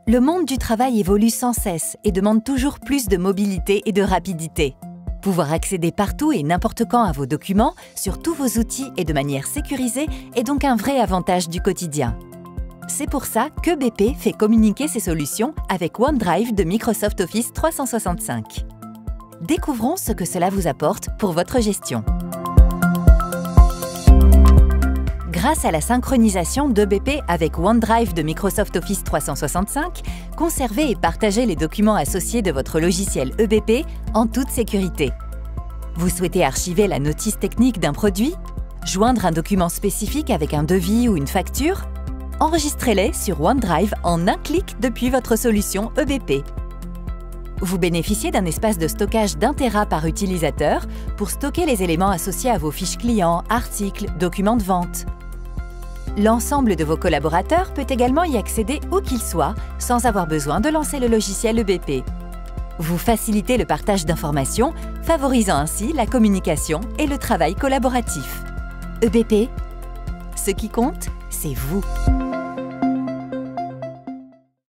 Le monde du travail évolue sans cesse et demande toujours plus de mobilité et de rapidité. Pouvoir accéder partout et n'importe quand à vos documents, sur tous vos outils et de manière sécurisée est donc un vrai avantage du quotidien. C'est pour ça que BP fait communiquer ses solutions avec OneDrive de Microsoft Office 365. Découvrons ce que cela vous apporte pour votre gestion. Grâce à la synchronisation d'EBP avec OneDrive de Microsoft Office 365, conservez et partagez les documents associés de votre logiciel EBP en toute sécurité. Vous souhaitez archiver la notice technique d'un produit? Joindre un document spécifique avec un devis ou une facture? Enregistrez-les sur OneDrive en un clic depuis votre solution EBP. Vous bénéficiez d'un espace de stockage d'1 Tera par utilisateur pour stocker les éléments associés à vos fiches clients, articles, documents de vente. L'ensemble de vos collaborateurs peut également y accéder où qu'ils soient, sans avoir besoin de lancer le logiciel EBP. Vous facilitez le partage d'informations, favorisant ainsi la communication et le travail collaboratif. EBP, ce qui compte, c'est vous.